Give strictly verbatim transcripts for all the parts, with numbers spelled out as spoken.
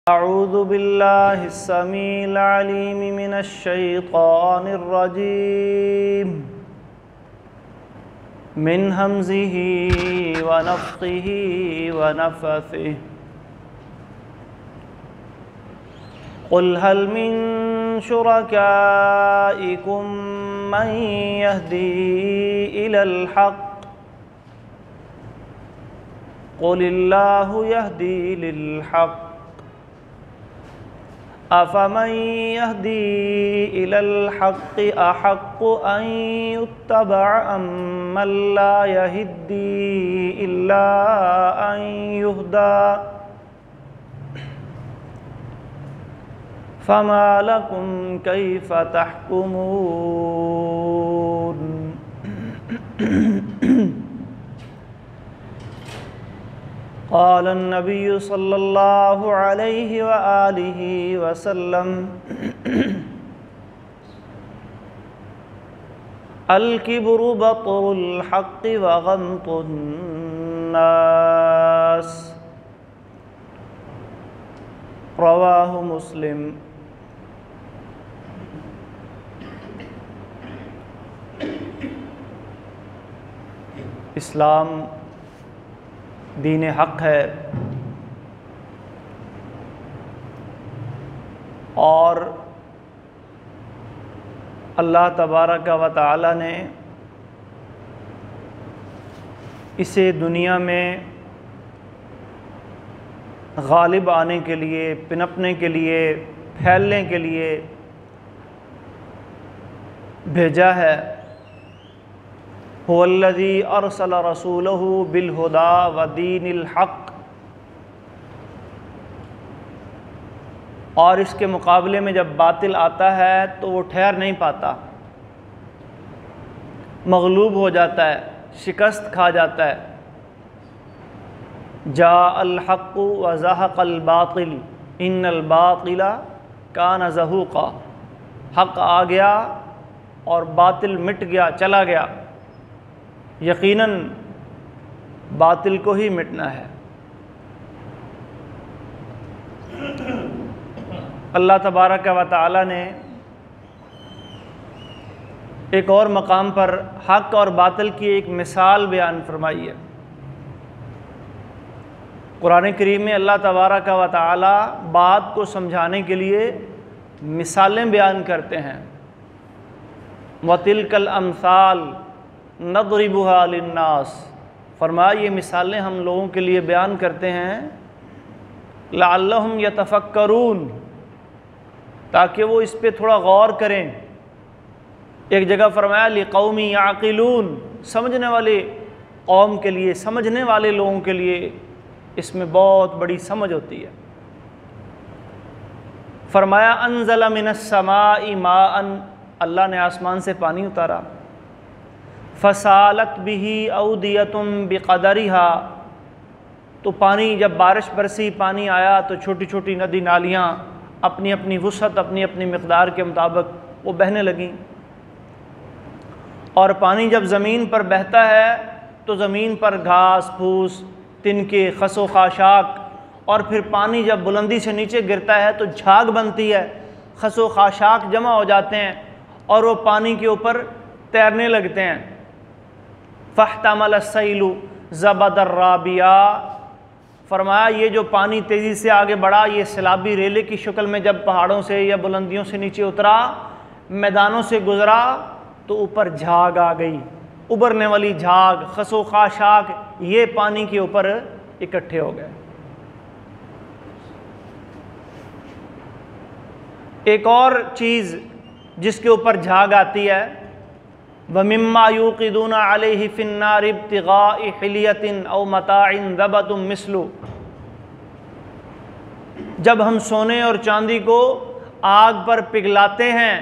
अऊज़ु बिल्लाहिस समीइल अलीम मिनश शैतानिर रजीम मिन हमज़िही व नफ़्ख़िही व नफ़्ख़िही क़ुल हल मिन शुरकाइकुम मन यहदी इलल हक़्क़ क़ुलिल्लाहु यहदी लिल हक़्क़ अफ़मन यहदी इलल हक़्क़ि अहक़्क़ु अन युत्तबअ अम्मन ला यहद्दी इल्ला अन युहदा फमा लकुम कैफ़ तहकुमून। क़ाल नबिय्यु सल्लल्लाहु अलैहि व आलिहि वसल्लम अल किब्रु बत्रुल हक़्क़ि व गम्तुन नास। रवाहु मुस्लिम। इस्लाम दीन हक़ है और अल्लाह तबारक व तआला ने इसे दुनिया में गालिब आने के लिए, पनपने के लिए, फैलने के लिए भेजा है। हुवल्लज़ी अरसल रसूलहु बिलहुदा व दीनिल हक़्क़। और इसके मुकाबले में जब बातिल आता है तो वो ठहर नहीं पाता, मग़लूब हो जाता है, शिकस्त खा जाता है। जा अल हक़्क़ु व ज़हक़ल बातिल इन्नल बातिला कान ज़हूक़ा। हक़ आ गया और बातिल मिट गया, चला गया। यकीनन बातिल को ही मिटना है। अल्लाह तबारक व तआला ने एक और मकाम पर हक़ और बातिल की एक मिसाल बयान फरमाई है। कुरान करीम में अल्लाह तबारक व तआला बात को समझाने के लिए मिसालें बयान करते हैं। वतिलकल अमसाल नदरिबुहा लिन्नास। फरमाया ये मिसालें हम लोगों के लिए बयान करते हैं लअल्लहुम यतफक्करून, ताकि वो इस पे थोड़ा गौर करें। एक जगह फरमाया लिक़ौमी याक़िलून, समझने वाले कौम के लिए, समझने वाले लोगों के लिए इसमें बहुत बड़ी समझ होती है। फरमाया अनज़ला मिनस समाई माअन, अल्लाह ने आसमान से पानी उतारा। फ़सालत बिही औदियतुम बिक़दरिहा, तो पानी जब बारिश बरसी, पानी आया तो छोटी छोटी नदी नालियाँ अपनी अपनी वुसअत, अपनी अपनी मिक़दार के मुताबिक वो बहने लगीं। और पानी जब ज़मीन पर बहता है तो ज़मीन पर घास फूस, तिनके, खसो खाशाक, और फिर पानी जब बुलंदी से नीचे गिरता है तो झाग बनती है, खसो खाशाक जमा हो जाते हैं और वो पानी के ऊपर तैरने लगते हैं। फ़हतमल अस्सैलु ज़बदर राबिया। फरमाया ये जो पानी तेज़ी से आगे बढ़ा, ये सैलाबी रेले की शक्ल में जब पहाड़ों से या बुलंदियों से नीचे उतरा, मैदानों से गुज़रा, तो ऊपर झाग आ गई, उभरने वाली झाग, खसो खाशाक, ये पानी के ऊपर इकट्ठे हो गए। एक और चीज़ जिसके ऊपर झाग आती है, व मिम्मा यूक़िदूना अलैहि फ़िन्नार इब्तिग़ाइ हिलियतिन औ मताइन ज़बतुम मिस्लु। जब हम सोने और चांदी को आग पर पिघलाते हैं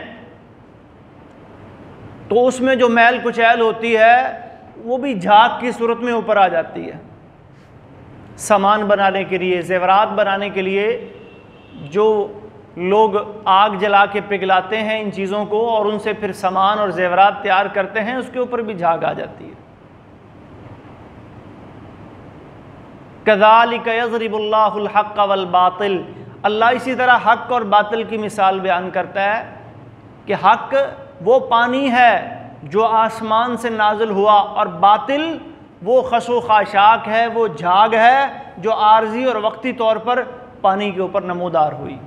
तो उसमें जो मैल कुचैल होती है वो भी झाग की सूरत में ऊपर आ जाती है। सामान बनाने के लिए, ज़ेवरात बनाने के लिए जो लोग आग जला के पिघलाते हैं इन चीज़ों को और उनसे फिर सामान और ज़ेवरात तैयार करते हैं, उसके ऊपर भी झाग आ जाती है। कज़ालिक यज़रिबुल्लाहुल हक़्क़ वल बातिल, अल्लाह इसी तरह हक और बातिल की मिसाल बयान करता है कि हक वो पानी है जो आसमान से नाजिल हुआ और बातिल वो खसो खाशाक है, वो झाग है जो आर्जी और वक्ती तौर पर पानी के ऊपर नमूदार हुई।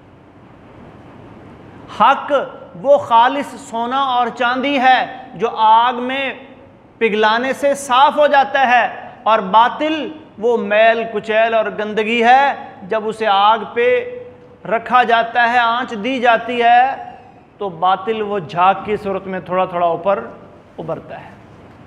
हक वो खालिस सोना और चांदी है जो आग में पिघलाने से साफ हो जाता है, और बातिल वो मैल कुचैल और गंदगी है जब उसे आग पे रखा जाता है, आंच दी जाती है तो बातिल वो झाग की सूरत में थोड़ा थोड़ा ऊपर उभरता है।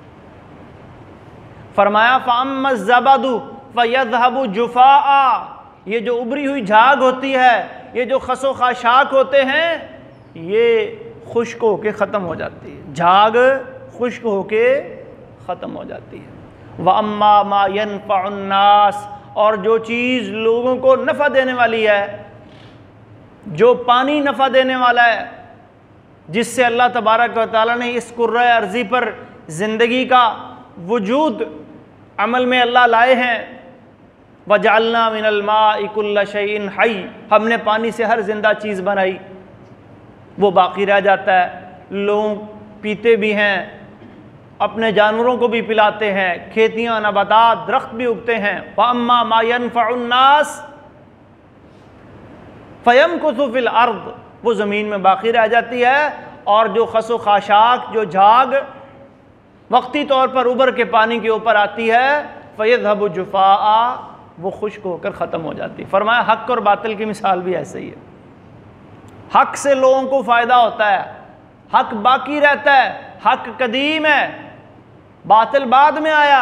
फरमाया फाम्मा ज़बदु फयज़हबु जुफ़ाआ, ये जो उभरी हुई झाग होती है, ये जो खसो खाशाक होते हैं, ये खुश्क होके ख़त्म हो जाती है, झाग खुश्क होके ख़त्म हो जाती है। व अम्मा मा यनफ़अुन नास, और जो चीज़ लोगों को नफ़ा देने वाली है, जो पानी नफ़ा देने वाला है, जिससे अल्लाह तबारक व तआला ने इस कुर्रा अर्ज़ी पर ज़िंदगी का वजूद अमल में अल्लाह लाए हैं। वजअलना मिनल माइ कुल्ल शैइन हई, हमने पानी से हर जिंदा चीज़ बनाई, वो बाकी रह जाता है, लोग पीते भी हैं, अपने जानवरों को भी पिलाते हैं, खेतियाँ नबातात दरख्त भी उगते हैं। वअम्मा मा यनफ़अुन नास फ़यमकुसु फ़िल अर्द, वो ज़मीन में बाकी रह जाती है, और जो खसो खाशाक, जो झाग वक्ती तौर पर उबर के पानी के ऊपर आती है, फ़यज़हबु जुफ़ाआ, वो खुश्क होकर ख़त्म हो जाती है। फरमाया हक और बातिल की मिसाल भी ऐसे ही है। हक से लोगों को फ़ायदा होता है, हक बाकी रहता है, हक कदीम है, बातिल बाद में आया।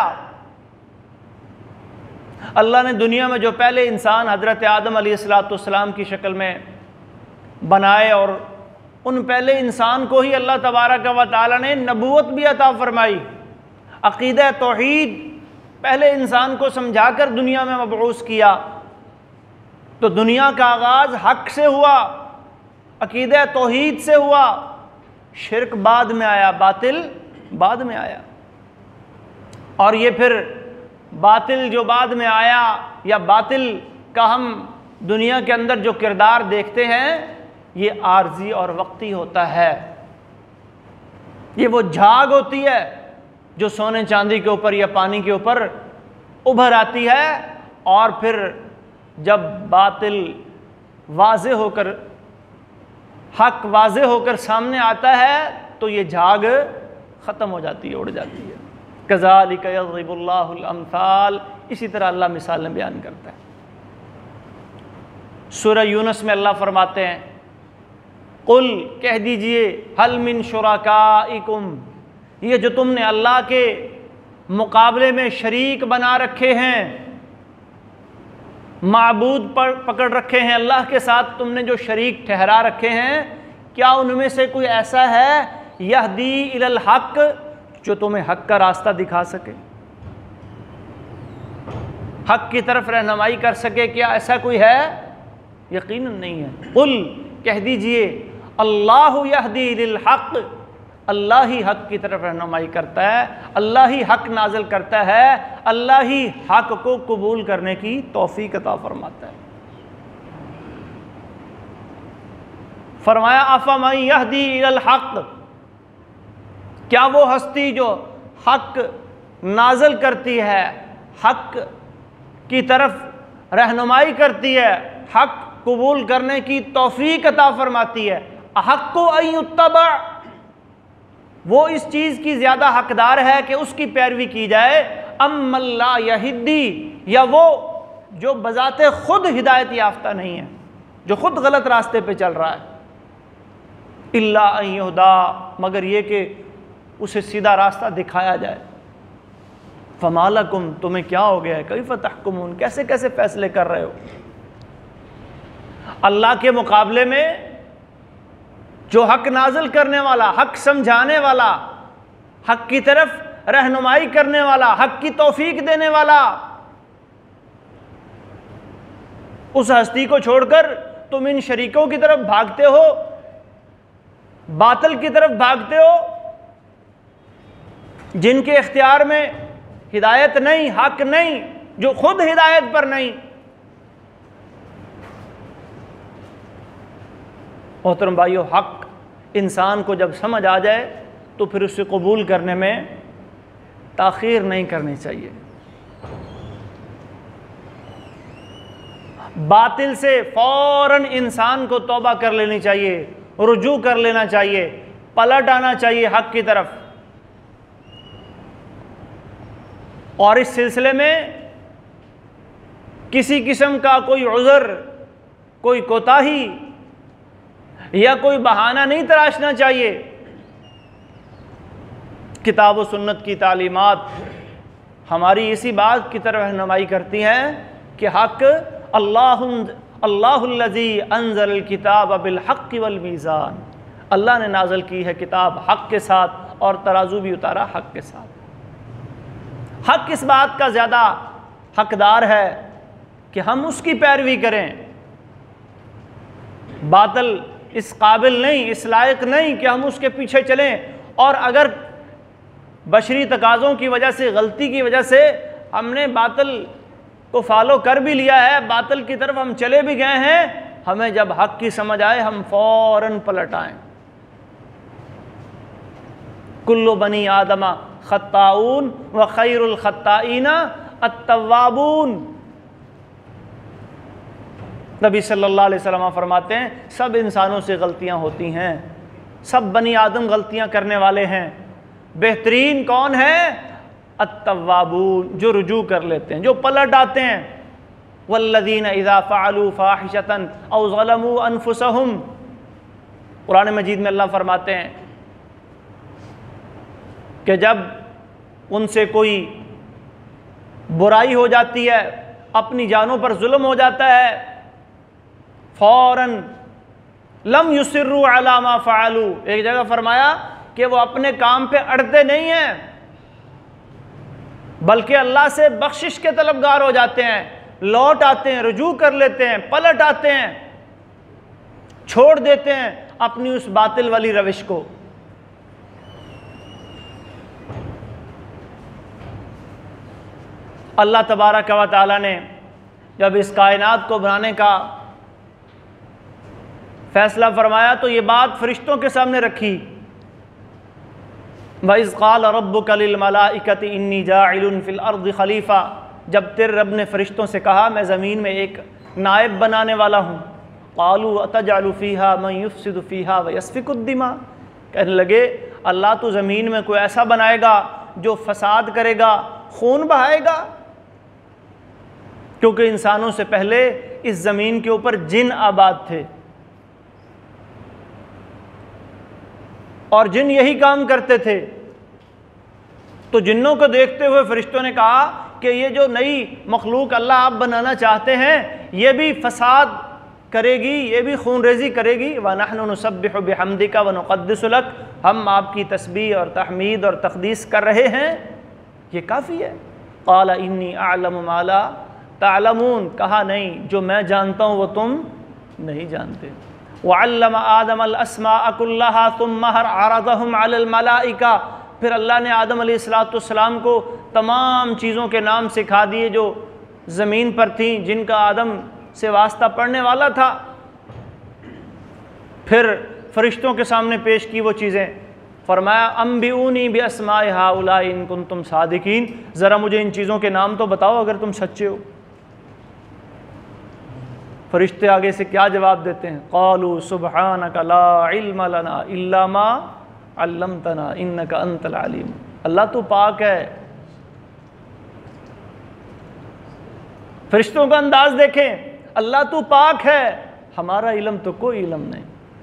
अल्लाह ने दुनिया में जो पहले इंसान हज़रत आदम अलैहिस्सलाम की शक्ल में बनाए, और उन पहले इंसान को ही अल्लाह तबारक व तआला ने नबूवत भी अता फरमाई। अक़ीदा तौहीद पहले इंसान को समझाकर दुनिया में मबऊस किया। तो दुनिया का आगाज़ हक से हुआ, अक़ीदा तौहीद से हुआ, शिरक बाद में आया, बातिल बाद में आया। और ये फिर बातिल जो बाद में आया, या बातिल का हम दुनिया के अंदर जो किरदार देखते हैं, ये आर्जी और वक्ती होता है। ये वो झाग होती है जो सोने चांदी के ऊपर या पानी के ऊपर उभर आती है, और फिर जब बातिल वाज़े होकर, हक वाज़े होकर सामने आता है, तो ये झाग ख़त्म हो जाती है, उड़ जाती है। कज़ालिका यज़रिबुल्लाहुल अम्साल, इसी तरह अल्लाह मिसालें बयान करता है। सूरह यूनुस में अल्लाह फरमाते हैं, कुल, कह दीजिए, हल मिन शुरकाइकुम, ये जो तुमने अल्लाह के मुकाबले में शरीक बना रखे हैं, माबूद पर पकड़ रखे हैं, अल्लाह के साथ तुमने जो शरीक ठहरा रखे हैं, क्या उनमें से कोई ऐसा है यहदी इलल हक, जो तुम्हें हक का रास्ता दिखा सके, हक की तरफ रहनुमाई कर सके? क्या ऐसा कोई है? यकीनन नहीं है। कुल, कह दीजिए, अल्लाहु यहदी लिल हक, अल्लाह ही हक की तरफ रहनुमाई करता है, अल्लाह ही हक नाजिल करता है, अल्लाह ही हक को कबूल करने की तौफीक अता फरमाता है। फरमाया अफमन यहदी इलल हक, क्या वो हस्ती जो हक नाजिल करती है, हक की तरफ रहनुमाई करती है, हक कबूल करने की तौफीक अता फरमाती है, हक को अयुत्तबा, वो इस चीज़ की ज़्यादा हकदार है कि उसकी पैरवी की जाए, अम्मल्ला यहिद्दी, या वो जो बजाते खुद हिदायत याफ्ता नहीं है, जो खुद गलत रास्ते पे चल रहा है, इल्ला अन युहदा, मगर ये कि उसे सीधा रास्ता दिखाया जाए। फमालकुम, तुम्हें क्या हो गया है, कैफ़ तहकुमून, कैसे कैसे फैसले कर रहे हो? अल्लाह के मुकाबले में जो हक नाजिल करने वाला, हक समझाने वाला, हक की तरफ रहनुमाई करने वाला, हक की तौफीक देने वाला, उस हस्ती को छोड़कर तुम इन शरीकों की तरफ भागते हो, बातिल की तरफ भागते हो, जिनके इख्तियार में हिदायत नहीं, हक नहीं, जो खुद हिदायत पर नहीं। मोहतरम भाइयों, हक़ इंसान को जब समझ आ जाए तो फिर उसे कबूल करने में ताख़ीर नहीं करनी चाहिए। बातिल से फ़ौरन इंसान को तौबा कर लेनी चाहिए, रुजू कर लेना चाहिए, पलट आना चाहिए हक़ की तरफ। और इस सिलसिले में किसी किस्म का कोई उज़र, कोई कोताही या कोई बहाना नहीं तराशना चाहिए। किताब व सुन्नत की तालीमात हमारी इसी बात की तरफ रहनुमाई करती हैं कि हक़ अल्लाह अल्लाहुल्लज़ी अंज़ल किताब बिल हक़्क़ि वल मीज़ान, अल्लाह ने नाज़िल की है किताब हक़ के साथ और तराजू भी उतारा हक़ के साथ। हक़ इस बात का ज़्यादा हकदार है कि हम उसकी पैरवी करें, बातिल इस काबिल नहीं, इस लायक नहीं कि हम उसके पीछे चलें। और अगर बशरी तकाज़ों की वजह से, गलती की वजह से हमने बातिल को फॉलो कर भी लिया है, बातिल की तरफ हम चले भी गए हैं, हमें जब हक़ की समझ आए हम फ़ौरन पलट आएँ। कुल्लु बनी आदमा खत्ताऊन व खैरुल खत्ताईना अत्तव्वाबून। नबी सल्लल्लाहु अलैहि वसल्लम फरमाते हैं सब इंसानों से गलतियां होती हैं, सब बनी आदम गलतियां करने वाले हैं, बेहतरीन कौन है? अत्तव्वाबून, जो रुजू कर लेते हैं, जो पलट आते हैं। वल्लज़ीना इज़ा फ़अलू फ़ाहिशतन औ ज़लमू अनफुसहुम, कुरान मजीद में अल्लाह फरमाते हैं कि जब उनसे कोई बुराई हो जाती है, अपनी जानों पर जुल्म हो जाता है, फ़ौरन लम युसिर्रू अला मा फ़अलू, एक जगह फरमाया कि वो अपने काम पे अड़ते नहीं हैं, बल्कि अल्लाह से बख्शिश के तलबगार हो जाते हैं, लौट आते हैं, रुजू कर लेते हैं, पलट आते हैं, छोड़ देते हैं अपनी उस बातिल वाली रविश को। अल्लाह तबारक व तआला ने जब इस कायनात को बनाने का फैसला फरमाया तो ये बात फरिश्तों के सामने रखी। वइज़ क़ाल रब्बुका लिल मलाइकति इन्नी जाइलुन फ़िल अर्दि खलीफ़ा, जब तेरे रब ने फरिश्तों से कहा मैं ज़मीन में एक नायब बनाने वाला हूँ। क़ालू अतजअलु फ़ीहा मन युफ़सिदु फ़ीहा व यस्फ़िकु दिमा, कहने लगे अल्लाह तो ज़मीन में कोई ऐसा बनाएगा जो फसाद करेगा, खून बहाएगा। क्योंकि इंसानों से पहले इस ज़मीन के ऊपर जिन आबाद थे और जिन यही काम करते थे। तो जिन्नों को देखते हुए फरिश्तों ने कहा कि ये जो नई मखलूक अल्लाह आप बनाना चाहते हैं ये भी फसाद करेगी, ये भी खून रेजी करेगी। व नहनु नुसब्बिहु बिहम्दिका व नुक़द्दिसु लक, हम आपकी तस्बीह और तहमीद और तक़दीस कर रहे हैं, ये काफ़ी है। क़ाल इन्नी अअलमु मा ला तालमून, कहा नहीं जो मैं जानता हूँ वो तुम नहीं जानते। वअल्लम आदम अल अस्माअ कुल्लहा सुम्मा अरदहुम अलल मलाइका, फिर अल्लाह ने आदम अलैहिस्सलाम को तमाम चीज़ों के नाम सिखा दिए जो ज़मीन पर थीं, जिनका आदम से वास्ता पड़ने वाला था। फिर फरिश्तों के सामने पेश की वो चीज़ें, फरमाया अम्बिऊनी बि अस्माए हाउलाई इन कुंतुम सादिकीन, ज़रा मुझे इन चीज़ों के नाम तो बताओ अगर तुम सच्चे हो। फरिश्ते आगे से क्या जवाब देते हैं? क़ालू सुब्हानका ला इल्म लना इल्ला मा अल्लमतना इन्नका अंतल अलीम, अल्लाह तो पाक है। फरिश्तों का अंदाज देखें, अल्लाह तो पाक है, हमारा इल्म तो कोई इल्म नहीं।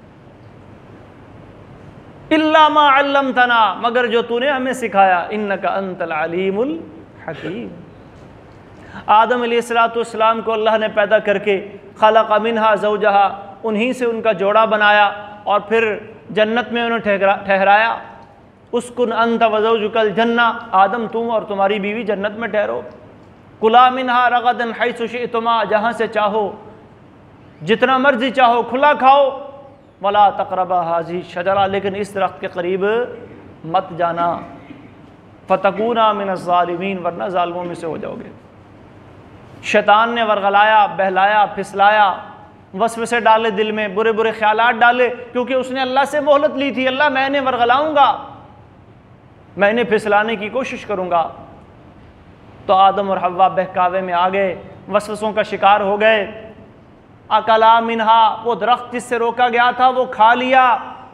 इल्ला मा अल्लमतना, मगर जो तूने हमें सिखाया, इन्नका अंतल अलीमुल हकीम। आदम अलैहिस्सलाम को अल्लाह ने पैदा करके खलक़ मिन्हा ज़ौजहा, उन्हीं से उनका जोड़ा बनाया और फिर जन्नत में उन्हें ठहरा ठहराया। उसकुन अंत व ज़ौजुकल जन्ना, आदम तुम और तुम्हारी बीवी जन्नत में ठहरो। कुला मिन्हा रगदन हैसु शिअतुमा, जहाँ से चाहो जितना मर्जी चाहो खुला खाओ। वला तक़रबा हाज़िही शजरा, लेकिन इस दरख्त के करीब मत जाना। फ़तकूना मिनज़ ज़ालिमीन, वरना ज़ालिमों में से हो जाओगे। शैतान ने वरगलाया, बहलाया, फिसलाया वसवसे डाले दिल में, बुरे बुरे ख्यालात डाले, क्योंकि उसने अल्लाह से मोहलत ली थी, अल्लाह मैंने वरगलाऊंगा, मैंने फिसलाने की कोशिश करूंगा। तो आदम और हव्वा बहकावे में आ गए, वसवसों का शिकार हो गए। अकला मिनहा, वो दरख्त जिससे रोका गया था वो खा लिया।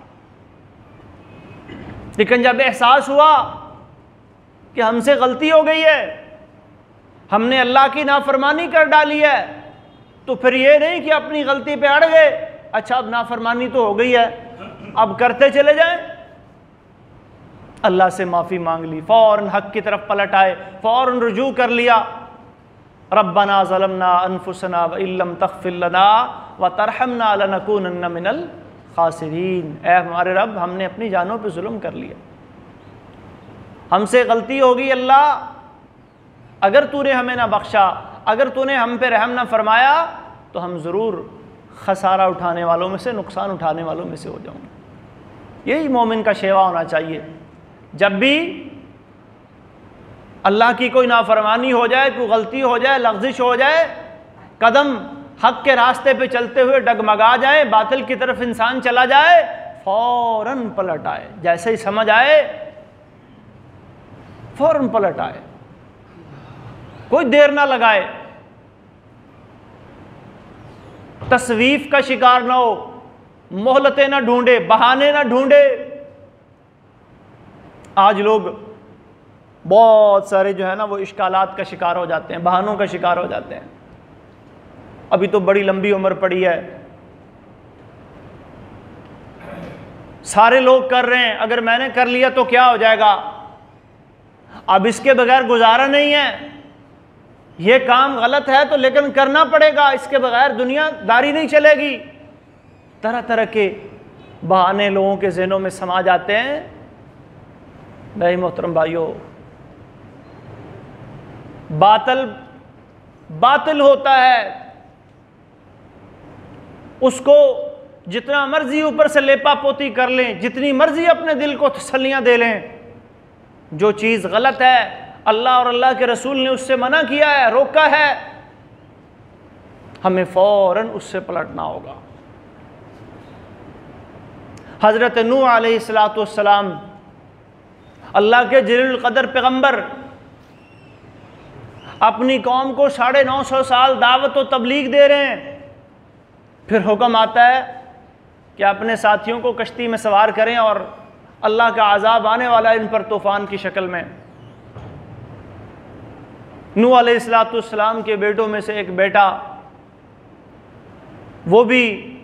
लेकिन जब एहसास हुआ कि हमसे गलती हो गई है, हमने अल्लाह की नाफरमानी कर डाली है, तो फिर ये नहीं कि अपनी गलती पे अड़ गए, अच्छा अब नाफरमानी तो हो गई है, अब करते चले जाएं। अल्लाह से माफ़ी मांग ली, फ़ौरन हक़ की तरफ पलट आए, फ़ौरन रुजू कर लिया। रब्बना ज़लमना अनफुसना व इल्लम तग़फ़िर लना व तरहमना लनकूनन्न मिनल खासिरीन। ऐ हमारे रब, हमने अपनी जानों पे जुल्म कर लिया, हमसे गलती होगी अल्लाह, अगर तूने हमें ना बख्शा, अगर तूने हम पे रहम ना फरमाया तो हम ज़रूर खसारा उठाने वालों में से, नुकसान उठाने वालों में से हो जाऊंगे। यही मोमिन का शेवा होना चाहिए। जब भी अल्लाह की कोई नाफरमानी हो जाए, कोई गलती हो जाए, लग़्ज़िश हो जाए, कदम हक़ के रास्ते पे चलते हुए डगमगा जाए, बातिल की तरफ इंसान चला जाए, फ़ौरन पलट आए। जैसे ही समझ आए फ़ौरन पलट आए, कोई देर ना लगाए, तस्वीफ का शिकार ना हो, मोहलतें ना ढूंढे, बहाने ना ढूंढे। आज लोग बहुत सारे जो है ना वो इश्कालात का शिकार हो जाते हैं, बहानों का शिकार हो जाते हैं। अभी तो बड़ी लंबी उम्र पड़ी है, सारे लोग कर रहे हैं, अगर मैंने कर लिया तो क्या हो जाएगा, अब इसके बगैर गुजारा नहीं है, ये काम गलत है तो लेकिन करना पड़ेगा, इसके बगैर दुनियादारी नहीं चलेगी। तरह तरह के बहाने लोगों के ज़हनों में समा जाते हैं। मेरे मोहतरम भाइयों, बातिल बातिल होता है, उसको जितना मर्जी ऊपर से लेपा पोती कर लें, जितनी मर्जी अपने दिल को तसल्लियां दे लें, जो चीज़ गलत है अल्लाह और अल्लाह के रसूल ने उससे मना किया है, रोका है, हमें फ़ौरन उससे पलटना होगा। हज़रत नूह अलैहिस्सलातु वस्सलाम अल्लाह के जलील क़दर पैगम्बर अपनी कौम को साढ़े नौ सौ साल दावत व तबलीग दे रहे हैं, फिर हुक्म आता है कि अपने साथियों को कश्ती में सवार करें और अल्लाह का अज़ाब आने वाला इन पर तूफ़ान की शक्ल में। नूह अलैहिस्सलातु वस्सलाम के बेटों में से एक बेटा, वो भी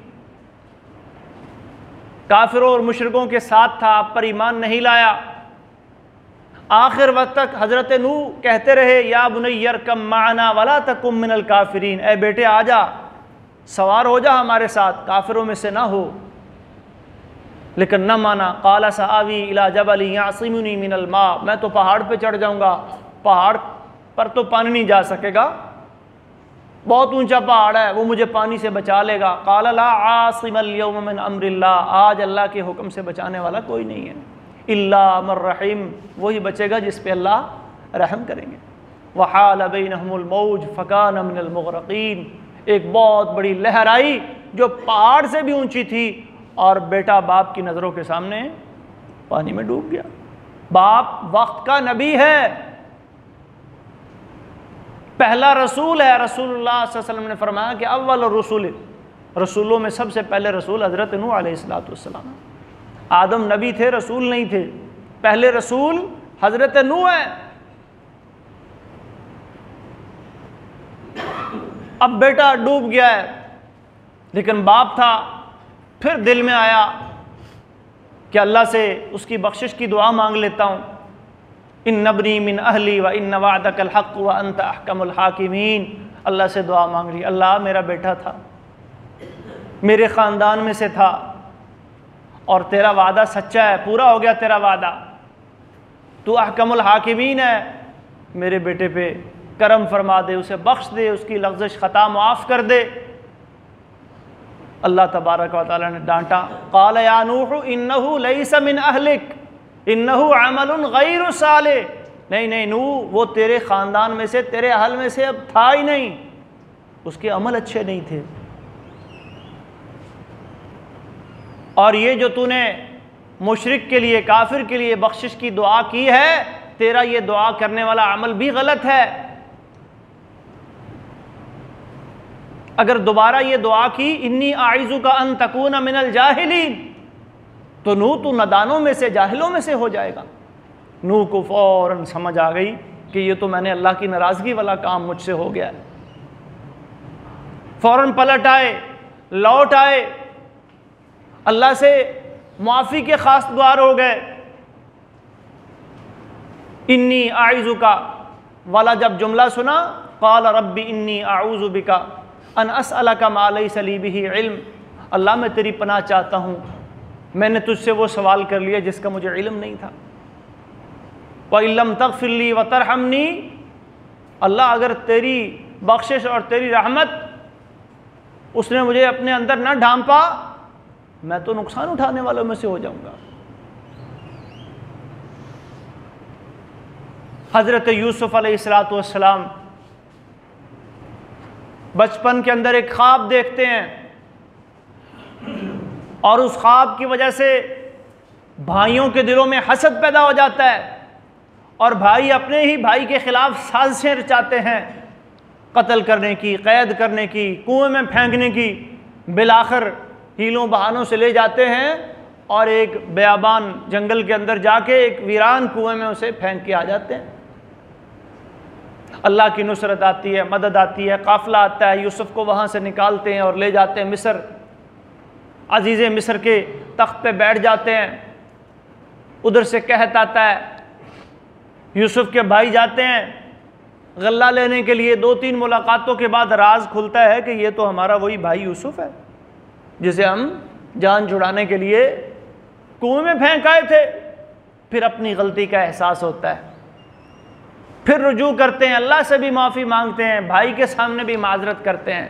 काफिरों और मुशरिकों के साथ था, आप पर ईमान नहीं लाया। आखिर वक्त तक हज़रत नूह कहते रहे, या बुनय्या अर्कम माना वला तकुम मिनल काफिरीन, ए बेटे आ जा, सवार हो जा हमारे साथ, काफिरों में से ना हो। लेकिन न माना। काला सावी इला जबली यासिमुनी मिनल मा, मैं तो पहाड़ पे चढ़ जाऊंगा, पहाड़ पर तो पानी नहीं जा सकेगा, बहुत ऊंचा पहाड़ है, वो मुझे पानी से बचा लेगा। काला ला आसिमल यौम मिन अम्रिल्लाह, आज अल्लाह के हुक्म से बचाने वाला कोई नहीं है, इल्ला मर रहीम, वही बचेगा जिस पे अल्लाह रहम करेंगे। वहाल बैनहुमुल मौज फकान मिनल मुग़रक़ीन, एक बहुत बड़ी लहर आई जो पहाड़ से भी ऊंची थी और बेटा बाप की नज़रों के सामने पानी में डूब गया। बाप वक्त का नबी है, पहला रसूल है। रसूलुल्लाह सल्लल्लाहु अलैहि वसल्लम ने फरमाया कि अव्वल रसूल, रसूलों में सबसे पहले रसूल हज़रत नूह अलैहिस्सलातु वस्सलाम। आदम नबी थे, रसूल नहीं थे, पहले रसूल हज़रत नूह है। अब बेटा डूब गया है, लेकिन बाप था, फिर दिल में आया कि अल्लाह से उसकी बख्शिश की दुआ मांग लेता हूँ। इन नबनी मिन अहली व इन वादकल हक़ व अंत अहकमुल हाकिमीन, अल्लाह से दुआ मांग रही, अल्लाह मेरा बेटा था, मेरे ख़ानदान में से था, और तेरा वादा सच्चा है, पूरा हो गया तेरा वादा, तू अहकमुल हाकिमीन है, मेरे बेटे पे करम फरमा दे, उसे बख्श दे, उसकी लग़्ज़िश ख़ता माफ़ कर दे। अल्लाह तबारक व तआला ने डांटा, क़ाल या नूह इन्नहु लैसा मिन अहलिक इन्नहु अमलुन गैरु सालिह, नहीं नहीं नूह, वो तेरे ख़ानदान में से, तेरे अहल में से अब था ही नहीं, उसके अमल अच्छे नहीं थे। और ये जो तूने मुशरिक के लिए, काफिर के लिए बख्शिश की दुआ की है, तेरा ये दुआ करने वाला अमल भी गलत है। अगर दोबारा ये दुआ की, इन्नी आइज़ु का अन तकून मिनल जाहिलीन, तो नूह तू नदानों में से, जाहिलों में से हो जाएगा। नूह को फौरन समझ आ गई कि ये तो मैंने अल्लाह की नाराज़गी वाला काम मुझसे हो गया है। फौरन पलट आए, लौट आए, अल्लाह से मुआफ़ी के खासगवार हो गए। इन्नी आइज़ु का वाला जब जुमला सुना, क़ाल रब्बी इन्नी आऊज़ु बिका अन असअलका मा लैसा ली बिही इल्म, अल्लाह मैं तेरी पनाह चाहता हूँ, मैंने तुझसे वो सवाल कर लिया जिसका मुझे इल्म नहीं था। व इल्लम तग़फ़िर ली व तरहमनी, अल्लाह अगर तेरी बख्शिश और तेरी रहमत उसने मुझे अपने अंदर न ढांपा, मैं तो नुकसान उठाने वालों में से हो जाऊंगा। हज़रत यूसुफ अलैहिस्सलातु वस्सलाम बचपन के अंदर एक ख्वाब देखते हैं और उस ख्वाब की वजह से भाइयों के दिलों में हसद पैदा हो जाता है और भाई अपने ही भाई के खिलाफ साजिशें रचाते हैं, कत्ल करने की, कैद करने की, कुएं में फेंकने की। बिलाखिर हीलों बहानों से ले जाते हैं और एक बेयाबान जंगल के अंदर जाके एक वीरान कुएं में उसे फेंक के आ जाते हैं। अल्लाह की नुसरत आती है, मदद आती है, काफ़िला आता है, यूसुफ को वहाँ से निकालते हैं और ले जाते हैं मिस्र। अजीज़े मिस्र के तख्त पे बैठ जाते हैं। उधर से कहत आता है, यूसुफ के भाई जाते हैं गल्ला लेने के लिए। दो तीन मुलाकातों के बाद राज खुलता है कि ये तो हमारा वही भाई यूसुफ है जिसे हम जान छुड़ाने के लिए कुएं में फेंक आए थे। फिर अपनी गलती का एहसास होता है, फिर रुजू करते हैं, अल्लाह से भी माफ़ी मांगते हैं, भाई के सामने भी माजरत करते हैं,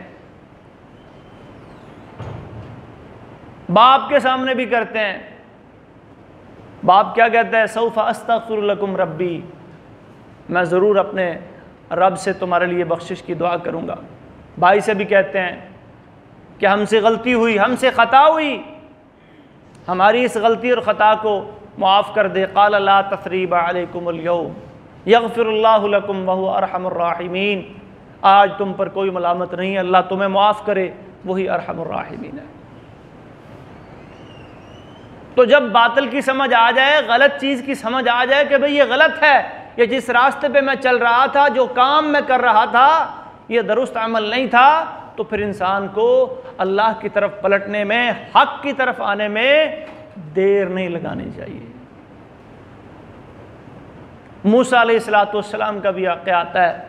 बाप के सामने भी करते हैं। बाप क्या कहता है, सौफ़ा अस्तग़फ़िरु लकुम रब्बी, मैं ज़रूर अपने रब से तुम्हारे लिए बख्शिश की दुआ करूँगा। भाई से भी कहते हैं कि हमसे गलती हुई, हमसे ख़ता हुई, हमारी इस गलती और ख़ता को मुआफ़ कर दे। क़ाल ला तस्रीबा अलैकुमुल यौम यग़फ़िरुल्लाहु लकुम व हुवा अरहमुर राहिमीन, आज तुम पर कोई मलामत नहीं, अल्लाह तुम्हें मुआफ़ करे, वही अरहमुर राहिमीन है। तो जब बातिल की समझ आ जाए, गलत चीज़ की समझ आ जाए कि भाई ये गलत है, ये जिस रास्ते पे मैं चल रहा था, जो काम मैं कर रहा था, ये दुरुस्त अमल नहीं था, तो फिर इंसान को अल्लाह की तरफ पलटने में, हक की तरफ आने में देर नहीं लगानी चाहिए। मूसा अलैहिस्सलातु वस्सलाम का भी वाक़या आता है।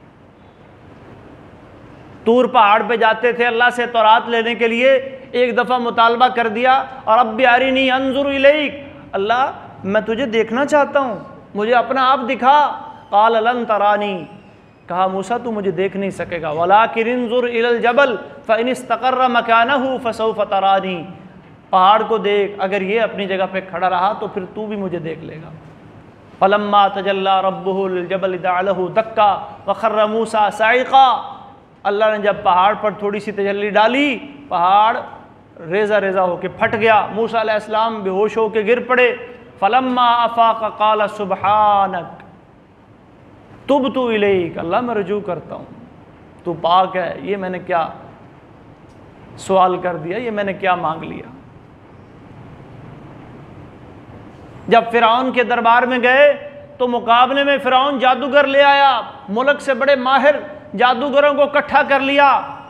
तूर पहाड़ पे जाते थे अल्लाह से तौरात लेने के लिए, एक दफ़ा मुतालबा कर दिया और रब्बी अरिनी अंजुर इलैक, अल्लाह मैं तुझे देखना चाहता हूँ, मुझे अपना आप दिखा। क़ाल लन तरानी, कहा मूसा तू मुझे देख नहीं सकेगा, वलाकिन इंजुर इलल जबल फ़इन इस्तक़र्र मकानहु फसौफ़ तरानी, पहाड़ को देख, अगर ये अपनी जगह पे खड़ा रहा तो फिर तू भी मुझे देख लेगा। फलम्मा तजल्ला रब्बुहु लिल जबल जअलहु दक्का व खर्र मूसा साइक़ा, अल्लाह ने जब पहाड़ पर थोड़ी सी तजल्ली डाली, पहाड़ रेज़ा रेज़ा होके फट गया, मूसा अलैहिस्सलाम बेहोश होके गिर पड़े। फलम्मा अफ़ाक़ क़ाल सुब्हानक तुब्तु इलैक, अल्लाह मैं रुजू करता हूँ, तू पाक है, ये मैंने क्या सवाल कर दिया, ये मैंने क्या मांग लिया। जब फ़िरऔन के दरबार में गए तो मुकाबले में फ़िरऔन जादूगर ले आया, मुल्क से बड़े माहिर जादूगरों को इकट्ठा कर लिया,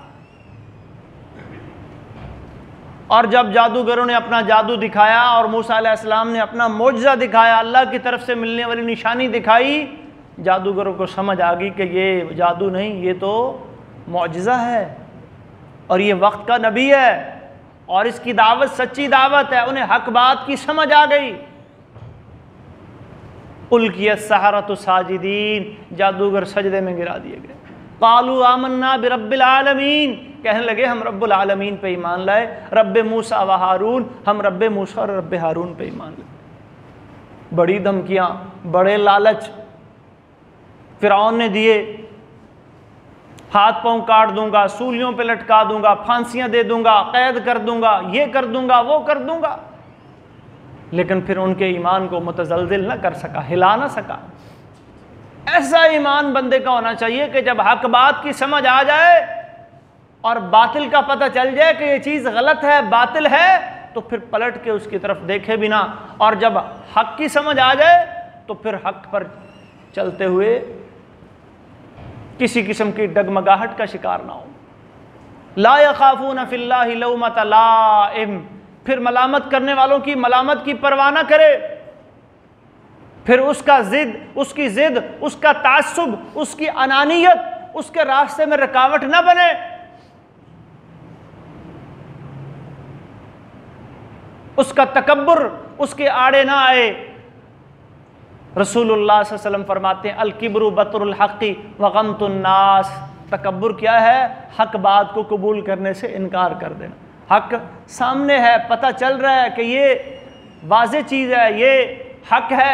और जब जादूगरों ने अपना जादू दिखाया और मूसा अलैहिस्सलाम ने अपना मोजज़ा दिखाया, अल्लाह की तरफ से मिलने वाली निशानी दिखाई, जादूगरों को समझ आ गई कि ये जादू नहीं, ये तो मौजज़ा है और ये वक्त का नबी है और इसकी दावत सच्ची दावत है। उन्हें हक बात की समझ आ गई। उल्कियत सहरतु साजिदीन, जादूगर सजदे में गिरा दिए गए। क़ालू आमन्ना बिरब्बिल आलमीन, कहने लगे हम रब्बुल आलमीन पे ईमान लाए, रब्ब मूसा व हारून, हम रब्ब मूसा और रब्ब हारून पे ईमान लाए। बड़ी धमकियाँ, बड़े लालच फ़िरऔन ने दिए। हाथ पांव काट दूंगा, सूलियों पे लटका दूंगा, फांसियां दे दूंगा, कैद कर दूंगा, ये कर दूंगा, वो कर दूंगा। लेकिन फिर उनके ईमान को मुतज़लज़िल ना कर सका, हिला ना सका। ऐसा ईमान बंदे का होना चाहिए कि जब हक बात की समझ आ जाए और बातिल का पता चल जाए कि ये चीज़ गलत है, बातिल है, तो फिर पलट के उसकी तरफ देखे बिना, और जब हक की समझ आ जाए तो फिर हक पर चलते हुए किसी किस्म की डगमगाहट का शिकार ना हो। ला यखाफून फिल्लाहि लौमत लाइम, फिर मलामत करने वालों की मलामत की परवाह ना करे, फिर उसका जिद उसकी जिद उसका तासुब, उसकी अनानियत उसके रास्ते में रुकावट ना बने। उसका तकब्बुर उसके आड़े ना आए। रसूलुल्लाह सल्लल्लाहु अलैहि वसल्लम फरमाते हैं अल किब्रु बतरुल हक़्क़ि व गम्तुन नास, तकब्बुर क्या है? हक बात को कबूल करने से इनकार कर देना। हक सामने है, पता चल रहा है कि ये वाज़ेह चीज़ है, ये हक है,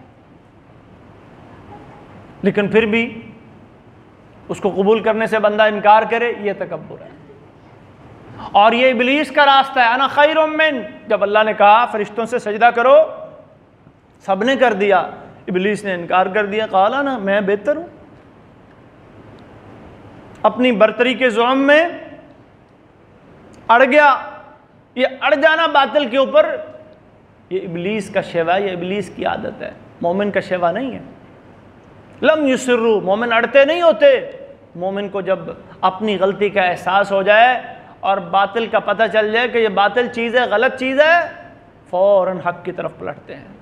लेकिन फिर भी उसको कबूल करने से बंदा इनकार करे, ये तकब्बुर है। और ये इब्लीस का रास्ता है। अना खैरुम मिन, जब अल्लाह ने कहा फरिश्तों से सजदा करो, सबने कर दिया, इब्लीस ने इनकार कर दिया, कहा ना मैं बेहतर हूं। अपनी बरतरी के ज़ुल्म में अड़ गया। ये अड़ जाना बातिल के ऊपर, ये इब्लीस का शेवा, ये इब्लीस की आदत है, मोमिन का शेवा नहीं है। लम युसिर्रू, मोमिन अड़ते नहीं होते। मोमिन को जब अपनी गलती का एहसास हो जाए और बातिल का पता चल जाए कि ये बातिल चीज़ है, गलत चीज़ है, फ़ौरन हक की तरफ पलटते हैं।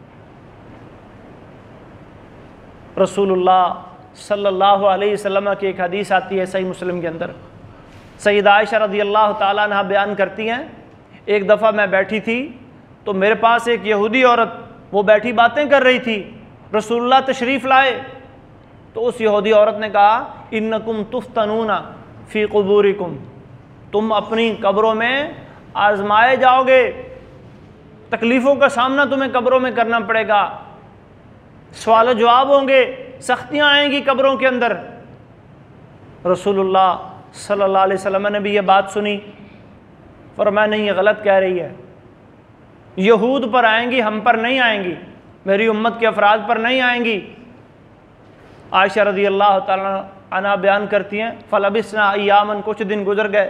रसूलुल्लाह सल्लल्लाहु अलैहि वसल्लम की एक हदीस आती है सही मुस्लिम के अंदर, सैयदा आयशा रज़ियल्लाहु ताला अन्हा बयान करती हैं, एक दफ़ा मैं बैठी थी तो मेरे पास एक यहूदी औरत, वो बैठी बातें कर रही थी, रसूलुल्लाह तशरीफ़ लाए तो उस यहूदी औरत ने कहा इन्नकुम तुफ्तनूना फ़ी क़ुबूरिकुम, तुम अपनी कब्रों में आजमाए जाओगे, तकलीफ़ों का सामना तुम्हें कब्रों में करना पड़ेगा, सवाल जवाब होंगे, सख्तियाँ आएंगी कब्रों के अंदर। रसूलुल्लाह सल्लल्लाहु अलैहि वसल्लम ने भी ये बात सुनी, फरमाया नहीं, ये गलत कह रही है, यहूद पर आएंगी, हम पर नहीं आएंगी, मेरी उम्मत के अफराद पर नहीं आएंगी। आयशा रज़ियल्लाहु ताला अन्हा बयान करती हैं फलबिस्ना अय्यामन, कुछ दिन गुजर गए,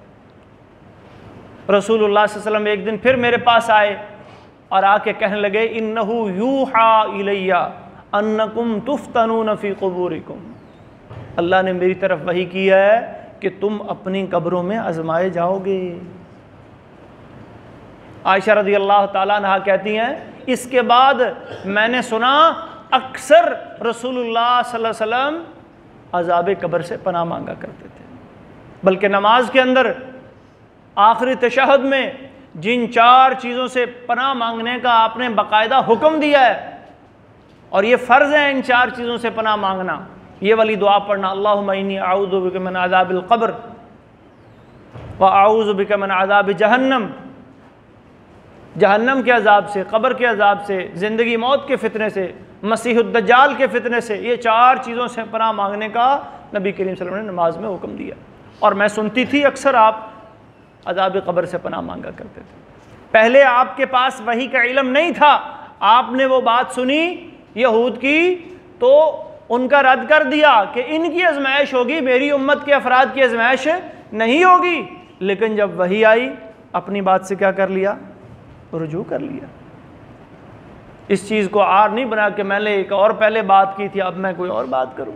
रसूलुल्लाह सल्लल्लाहु अलैहि वसल्लम एक दिन फिर मेरे पास आए और आके कहने लगे इन्नहु यूहा इलैया अन्नकुम तुफ्तनून फी क़ुबूरिकुम, अल्लाह ने मेरी तरफ वही की है कि तुम अपनी कब्रों में आजमाए जाओगे। आयशा रज़ियल्लाहु ताला अन्हा कहती हैं इसके बाद मैंने सुना अक्सर रसूलुल्लाह सल्लल्लाहु अलैहि वसल्लम अज़ाब कब्र से पनाह मांगा करते थे, बल्कि नमाज के अंदर आखिरी तशहद में जिन चार चीज़ों से पनाह मांगने का आपने बाकायदा हुक्म दिया है, और ये फ़र्ज़ है इन चार चीज़ों से पनाह मांगना, ये वाली दुआ पढ़ना, अल्लाहुम्मा इन्नी अऊज़ु बिका मिन अज़ाबिल क़ब्र व अऊज़ु बिका मिन अज़ाबि जहन्नम, जहन्नम के अज़ाब से, क़ब्र के अज़ाब से, ज़िंदगी मौत के फितने से, मसीहुद दज्जाल के फितने से, ये चार चीज़ों से पनाह मांगने का नबी करीम सल्लल्लाहु अलैहि वसल्लम ने नमाज में हुक्म दिया। और मैं सुनती थी अक्सर आप अज़ाब क़ब्र से पनाह मांगा करते थे। पहले आपके पास वही का इल्म नहीं था, आपने वो बात सुनी यहूद की तो उनका रद्द कर दिया कि इनकी आजमाइश होगी, मेरी उम्मत के अफराद की आजमाइश नहीं होगी। लेकिन जब वही आई अपनी बात से क्या कर लिया, रुजू कर लिया। इस चीज़ को आर नहीं बना कि मैंने एक और पहले बात की थी, अब मैं कोई और बात करूं।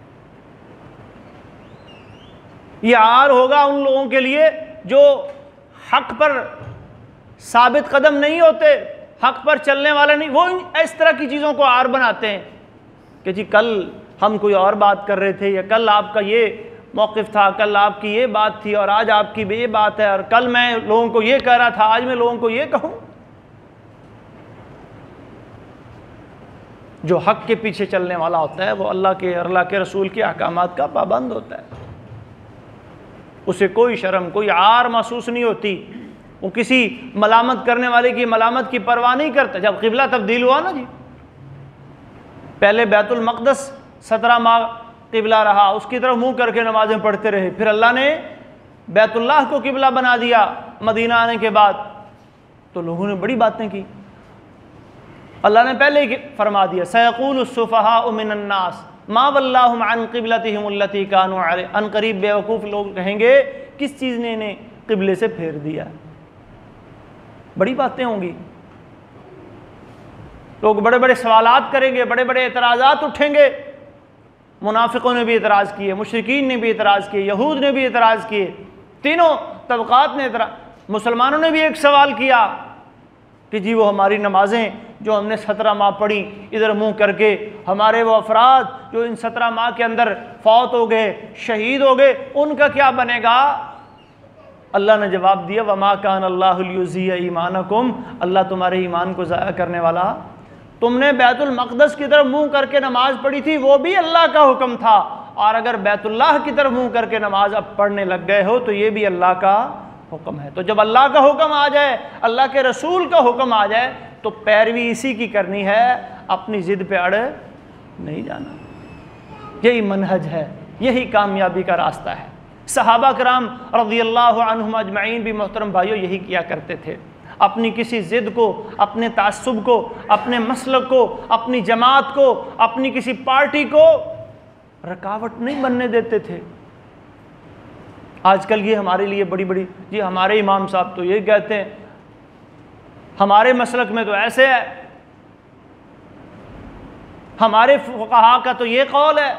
ये आर होगा उन लोगों के लिए जो हक पर साबित कदम नहीं होते, हक पर चलने वाले नहीं, वो इस तरह की चीज़ों को आर बनाते हैं कि जी कल हम कोई और बात कर रहे थे, या कल आपका ये मौक़िफ़ था, कल आपकी ये बात थी, और आज आपकी ये बात है, और कल मैं लोगों को ये कह रहा था, आज मैं लोगों को ये कहूँ। जो हक के पीछे चलने वाला होता है वो अल्लाह के अल्लाह के रसूल के अहकामात का पाबंद होता है, उसे कोई शर्म कोई आर महसूस नहीं होती, वो किसी मलामत करने वाले की मलामत की परवाह नहीं करता। जब क़िबला तब्दील हुआ ना जी, पहले बैतुल मक़दस सत्रह माह किबला रहा, उसकी तरफ मुंह करके नमाजें पढ़ते रहे। फिर अल्लाह ने बैतुल्लाह को किबला बना दिया मदीना आने के बाद, तो लोगों ने बड़ी बातें की। अल्लाह ने पहले ही फरमा दिया, सयक़ूलु सुफ़हाउ मिनन नास मा वल्लाहुम अन क़िबलतिहिम अल्लती कानू अलैहा, अन करीब बेवकूफ़ लोग कहेंगे किस चीज़ ने इन्हें किबले से फेर दिया। बड़ी बातें होंगी, लोग बड़े बड़े सवालात करेंगे, बड़े बड़े एतराज़ात उठेंगे। मुनाफिकों ने भी एतराज़ किए, मुशरिकीन ने भी एतराज़ किए, यहूद ने भी एतराज़ किए, तीनों तबक़ात ने एतराज़। मुसलमानों ने भी एक सवाल किया कि जी वो हमारी नमाजें जो हमने सत्रह माह पढ़ी इधर मुंह करके, हमारे वो अफराद जो इन सत्रह माह के अंदर फौत हो गए, शहीद हो गए, उनका क्या बनेगा। अल्लाह ने जवाब दिया, वमा कान अल्लाहु लियुज़िया ईमानकुम, अल्लाह तुम्हारे ईमान को ज़ाया करने वाला। तुमने बैतुल मक़दस की तरफ मुंह करके नमाज पढ़ी थी, वो भी अल्लाह का हुक्म था, और अगर बैतुल्लाह की तरफ मुंह करके नमाज अब पढ़ने लग गए हो तो ये भी अल्लाह का हुक्म है। तो जब अल्लाह का हुक्म आ जाए, अल्लाह के रसूल का हुक्म आ जाए, तो पैरवी इसी की करनी है, अपनी ज़िद पे अड़ नहीं जाना। यही मनहज है, यही कामयाबी का रास्ता है। सहाबा कराम रज़ियल्लाहु अन्हुम अजमईन भी मोहतरम भाइयों यही किया करते थे। अपनी किसी ज़िद को, अपने तासुब को, अपने मसलक को, अपनी जमात को, अपनी किसी पार्टी को रुकावट नहीं बनने देते थे। आजकल ये हमारे लिए बड़ी बड़ी, जी हमारे इमाम साहब तो ये कहते हैं, हमारे मसलक में तो ऐसे है, हमारे फुक़हा का तो ये कौल है,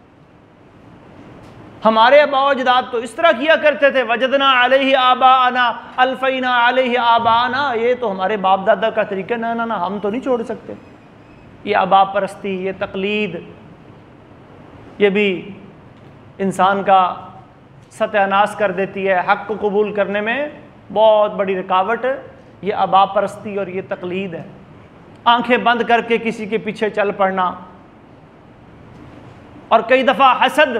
हमारे अबाअजदाद तो इस तरह किया करते थे, वजदना अलैहि आबाअना अल्फैना अलैहि आबाअना, ये तो हमारे बाप दादा का तरीका, ना ना ना हम तो नहीं छोड़ सकते। ये आबा परस्ती, ये तकलीद, ये भी इंसान का सत्यानाश कर देती है। हक़ को कबूल करने में बहुत बड़ी रुकावट ये आबा परस्ती और ये तकलीद है। आंखें बंद करके किसी के पीछे चल पड़ना, और कई दफ़ा हसद।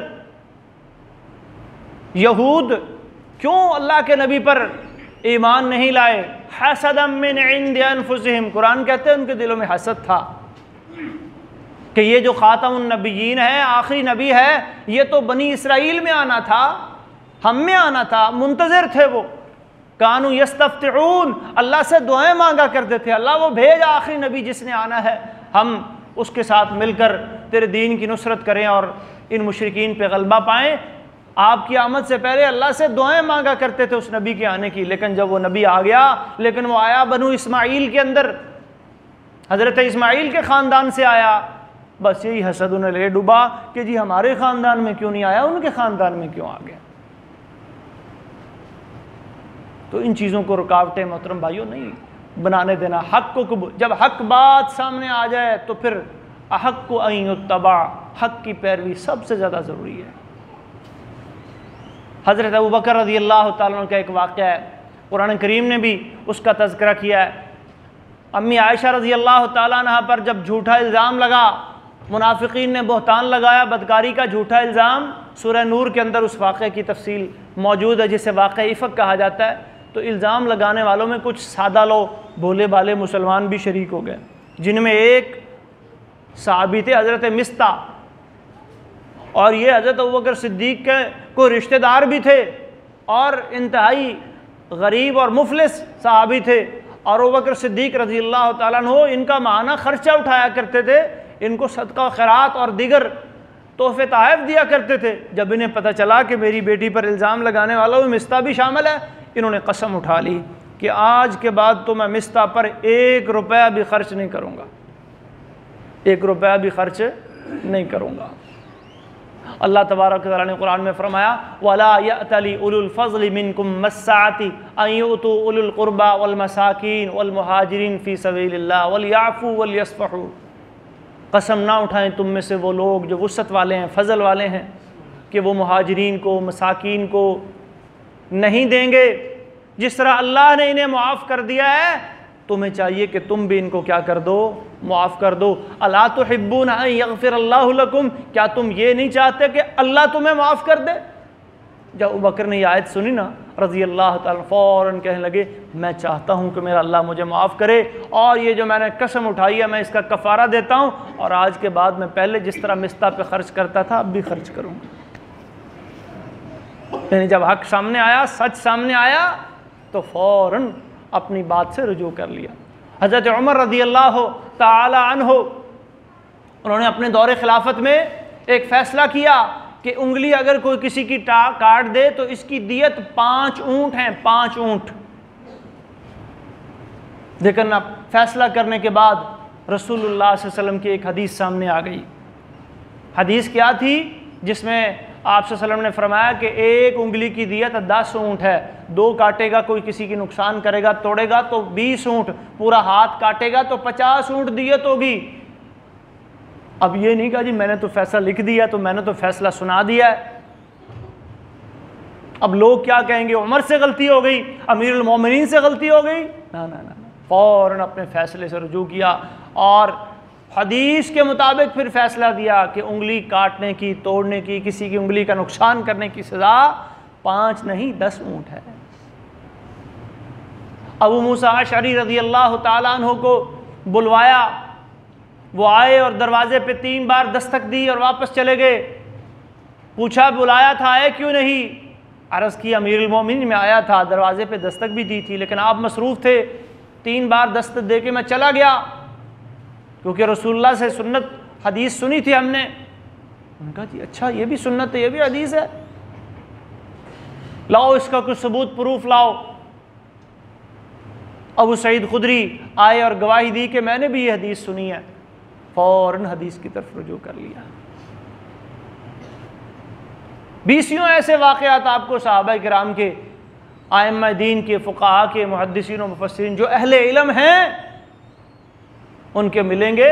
यहूद क्यों अल्लाह के नबी पर ईमान नहीं लाए, हसदम मिन इंदि अनफुसिहिम, कुरान कहते हैं उनके दिलों में हसद था कि ये जो खातमुन नबिय्यीन है, आखिरी नबी है, ये तो बनी इसराइल में आना था, हम में आना था, मुंतज़िर थे वो। कानू यस्तफ्तिऊन, अल्लाह से दुआएं मांगा करते थे, अल्लाह वो भेज आखिरी नबी जिसने आना है, हम उसके साथ मिलकर तेरे दीन की नुसरत करें और इन मुशरिकीन पे गलबा पाएँ। आपकी आमद से पहले अल्लाह से दुआएं मांगा करते थे उस नबी के आने की। लेकिन जब वो नबी आ गया, लेकिन वो आया बनु इस्माइल के अंदर, हज़रत इस्माइल के ख़ानदान से आया, बस यही हसद उन्हें ले डूबा कि जी हमारे ख़ानदान में क्यों नहीं आया, उनके ख़ानदान में क्यों आ गया। तो इन चीज़ों को रुकावटें मोहतरम भाइयों नहीं बनाने देना। हक़ को कबूल, जब हक़ बात सामने आ जाए तो फिर अहक़ को अय्युत्तबा, हक़ की पैरवी सबसे ज़्यादा ज़रूरी है। हज़रत अबू बकर रज़ियल्लाहु ताला अन्हु का एक वाक़या है, कुरान करीम ने भी उसका तज़किरा किया है। अम्मी आयशा रज़ियल्लाहु ताला अन्हा पर जब झूठा इल्ज़ाम लगा, मुनाफिकीन ने बहतान लगाया, बदकारी का झूठा इल्ज़ाम, सूरह नूर के अंदर उस वाक़े की तफसील मौजूद है जिसे वाक़या इफ़क कहा जाता है। तो इल्ज़ाम लगाने वालों में कुछ सादा लोग, भोले भाले मुसलमान भी शरीक हो गए, जिनमें एक सहाबी थे हज़रत मिस्ता, और ये हज़रत अबू बकर सिद्दीक़ के को रिश्तेदार भी थे और इंतहाई गरीब और मुफलिस सहाबी थे। और अबू बकर सिद्दीक़ रज़ियल्लाहु ताला अन्हु इनका माहाना ख़र्चा उठाया करते थे, इनको सदका खैरात और दीगर तोहफ़े तोहफ़े दिया करते थे। जब इन्हें पता चला कि मेरी बेटी पर इल्ज़ाम लगाने वालों में मिस्ता भी शामिल है, इन्होंने कसम उठा ली कि आज के बाद तो मैं मिस्ता पर एक रुपया भी खर्च नहीं करूँगा, एक रुपया भी खर्च नहीं करूँगा। अल्लाह तबारक व तआला ने कुरान में फरमाया, वला यअतली उलुल फ़ज़्लि मिनकुम मस्साअति अन युतू उलुल क़ुरबा वल मसाकीन वल मुहाजिरीन फ़ी सबीलिल्लाह वल याफ़ू वल यस्फ़हू। कसम ना उठाएं तुम में से वो लोग जो वुसअत वाले हैं, फ़ज़ल वाले हैं, कि वो मुहाजिरीन को, मसाकीन को नहीं देंगे। जिस तरह अल्लाह ने इन्हें मुआफ़ कर दिया है, तुम्हें चाहिए कि तुम भी इनको क्या कर दो, मुआफ़ कर दो। अला तुहिब्बून अन यग़फ़िरल्लाहु लकुम, क्या तुम ये नहीं चाहते कि अल्लाह तुम्हें माफ़ कर दे। जब अबू बकर ने ये आयत सुनी ना, रज़ी अल्लाह ताला फ़ौरन कहने लगे, मैं चाहता हूँ कि मेरा अल्लाह मुझे माफ़ करे और ये जो मैंने कसम उठाई है मैं इसका कफ़ारा देता हूँ और आज के बाद मैं पहले जिस तरह मिस्ता पे ख़र्च करता था अब भी ख़र्च करूँगा। यानी जब हक सामने आया, सच सामने आया तो फ़ौरन अपनी बात से रुजू कर लिया। हज़रत उमर रज़ी अल्लाह ताला अन्हु उन्होंने अपने दौरे खिलाफत में एक फ़ैसला किया कि उंगली अगर कोई किसी की काट दे तो इसकी दियत पांच ऊंट हैं, पांच ऊंट। लेकिन अब फैसला करने के बाद रसूलुल्लाह सल्लल्लाहु अलैहि वसल्लम की एक हदीस सामने आ गई। हदीस क्या थी? जिसमें आप सल्लल्लाहु अलैहि वसल्लम ने फरमाया कि एक उंगली की दियत दस ऊंट है, दो काटेगा कोई किसी की नुकसान करेगा तोड़ेगा तो बीस ऊंट, पूरा हाथ काटेगा तो पचास ऊंट दियत होगी। अब ये नहीं कहा जी मैंने तो फैसला लिख दिया तो मैंने तो फैसला सुना दिया है, अब लोग क्या कहेंगे, उमर से गलती हो गई, अमीरुल मोमिनीन से गलती हो गई। ना ना ना, फ़ौरन अपने फैसले से रुजू किया और हदीस के मुताबिक फिर फैसला दिया कि उंगली काटने की, तोड़ने की, किसी की उंगली का नुकसान करने की सज़ा पाँच नहीं दस ऊँट है। अबू मूसा अशअरी रज़ी अल्लाह ताला अन्हु को बुलवाया, वो आए और दरवाजे पे तीन बार दस्तक दी और वापस चले गए। पूछा बुलाया था आए क्यों नहीं? अर्ज़ की अमीरुल मोमिनीन में आया था, दरवाजे पे दस्तक भी दी थी लेकिन आप मसरूफ़ थे, तीन बार दस्तक दे के मैं चला गया क्योंकि रसूलुल्लाह से सुन्नत हदीस सुनी थी हमने। उन्होंने कहा जी अच्छा ये भी सुन्नत है, ये भी हदीस है, लाओ इसका कुछ सबूत प्रूफ लाओ। अबू सईद खुदरी आए और गवाही दी कि मैंने भी ये हदीस सुनी है। फ़ौरन हदीस की तरफ रुजू कर लिया। बीसियों ऐसे वाक़यात आपको सहाबा किराम के, आइम्मा दीन के, फ़ुक़हा के, मुहद्दिसीन और मुफ़स्सिरीन जो अहले इल्म हैं उनके मिलेंगे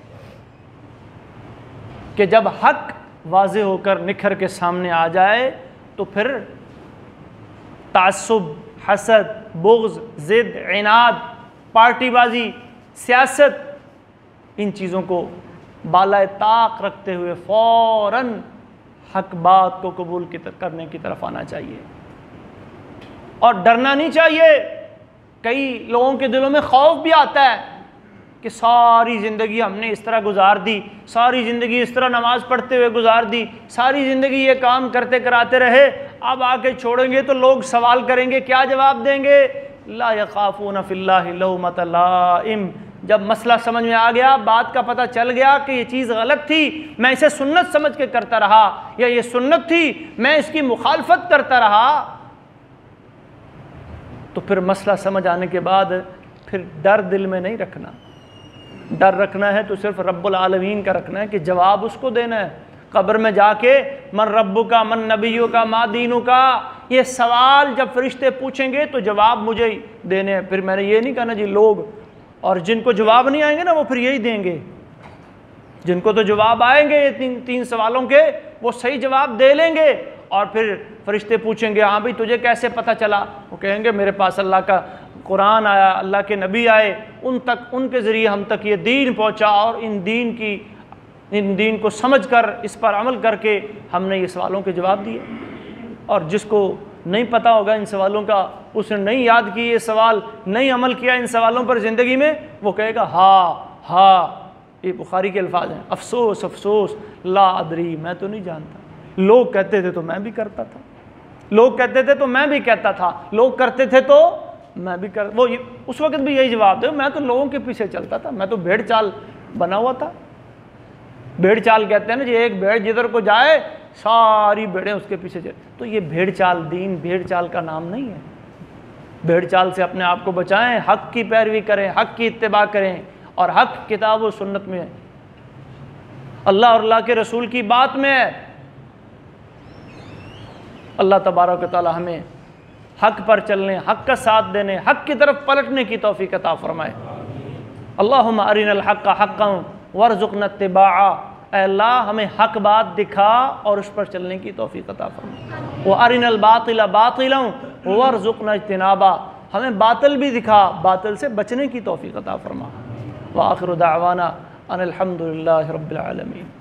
कि जब हक वाज़े होकर निखर के सामने आ जाए तो फिर तासुब, हसद, बुग़्ज़, ज़िद, इनाद, पार्टीबाजी, सियासत, इन चीज़ों को बालाए ताक रखते हुए फ़ौरन हक बात को कबूल की करने की तरफ आना चाहिए और डरना नहीं चाहिए। कई लोगों के दिलों में खौफ भी आता है कि सारी ज़िंदगी हमने इस तरह गुजार दी, सारी ज़िंदगी इस तरह नमाज़ पढ़ते हुए गुजार दी, सारी ज़िंदगी ये काम करते कराते रहे, अब आके छोड़ेंगे तो लोग सवाल करेंगे, क्या जवाब देंगे? ला यख़ाफ़ून फ़िल्लाहि लौमत लाइम। जब मसला समझ में आ गया, बात का पता चल गया कि ये चीज़ गलत थी, मैं इसे सुन्नत समझ के करता रहा, या ये सुन्नत थी मैं इसकी मुखालफत करता रहा, तो फिर मसला समझ आने के बाद फिर डर दिल में नहीं रखना। डर रखना है तो सिर्फ रब्बुल आलमीन का रखना है कि जवाब उसको देना है। कब्र में जाके मन रब्बु का, मन नबियु का, मा दीनु का, ये सवाल जब फरिश्ते पूछेंगे तो जवाब मुझे ही देने हैं। फिर मैंने ये नहीं कहना जी लोग, और जिनको जवाब नहीं आएंगे ना वो फिर यही देंगे, जिनको तो जवाब आएंगे ये तीन तीन सवालों के वो सही जवाब दे लेंगे। और फिर फरिश्ते पूछेंगे हाँ भाई तुझे कैसे पता चला? वो कहेंगे मेरे पास अल्लाह का कुरान आया, अल्लाह के नबी आए, उन तक, उनके ज़रिए हम तक ये दीन पहुँचा और इन दीन की इन दीन को समझकर इस पर अमल करके हमने ये सवालों के जवाब दिए। और जिसको नहीं पता होगा इन सवालों का, उसने नहीं याद किए ये सवाल, नहीं अमल किया इन सवालों पर ज़िंदगी में, वो कहेगा हाँ हाँ, ये बुखारी के अल्फाज हैं, अफसोस अफसोस ला अदरी, मैं तो नहीं जानता, लोग कहते थे तो मैं भी करता था, लोग कहते थे तो मैं भी कहता था, लोग करते थे तो मैं भी कर, वो उस वक्त भी यही जवाब दे, मैं तो लोगों के पीछे चलता था, मैं तो भेड़ चाल बना हुआ था। भेड़ चाल कहते हैं ना जी, एक भेड़ जिधर को जाए सारी भेड़ें उसके पीछे चले, तो ये भेड़ चाल दीन भेड़ चाल का नाम नहीं है। भेड़ चाल से अपने आप को बचाएं, हक की पैरवी करें, हक की इत्तिबा करें, और हक किताब व सुन्नत में है, अल्लाह और अल्लाह के रसूल की बात में है। अल्लाह तबारक व तआला हमें हक पर चलने, हक का साथ देने, हक की तरफ पलटने की तौफीक अता फरमाए। अल्लाहुम्मा अरिनल हक्का हक्कन वरज़ुक़ना इत्तिबाअ, ऐ अल्लाह हमें हक बात दिखा और उस पर चलने की तौफीक अता फरमा। व अरिनल बातिला बातिलन वरज़ुक़ना इज्तिनाबा, हमें बातिल भी दिखा, बातिल से बचने की तौफीक अता फरमा। व आखिरु दाअवाना अनिल हम्दुलिल्लाहि रब्बिल आलमीन।